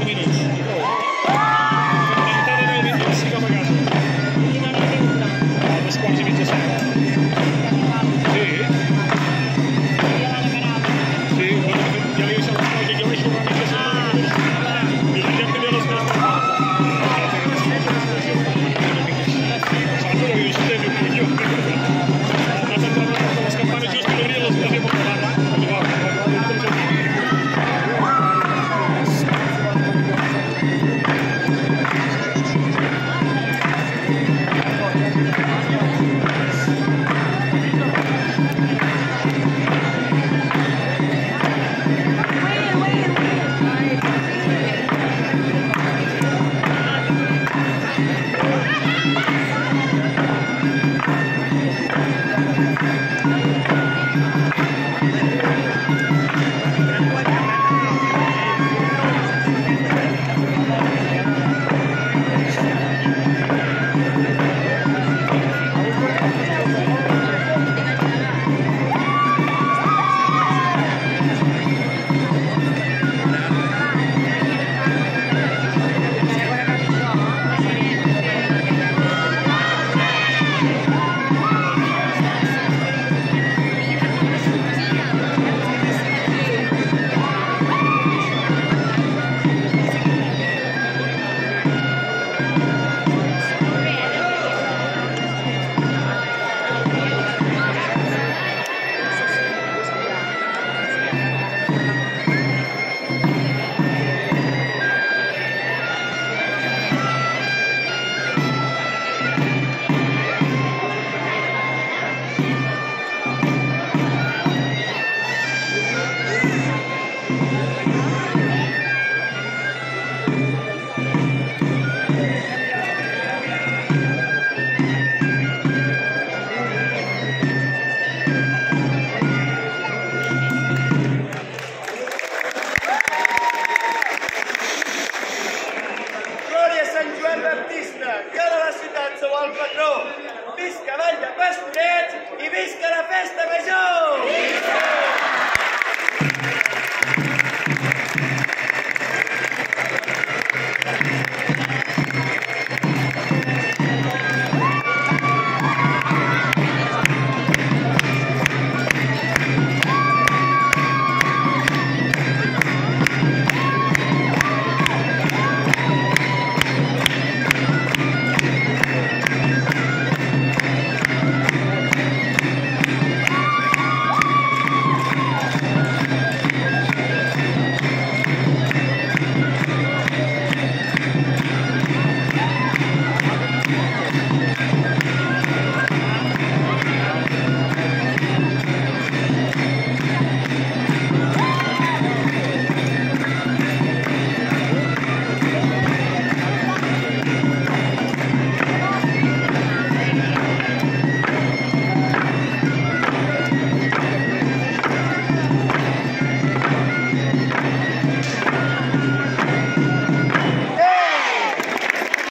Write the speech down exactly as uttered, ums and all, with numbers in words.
minuts. Encara no heu dit les cinc vegades. A les quarts i mitja set. Sí. Sí, bueno, ja li he deixat les coses, jo deixo una mica sempre. I la gent també les coses per part. Les campanes just per obrir les coses per part. Visca Vall de Pastorets i visca la festa major! Visca!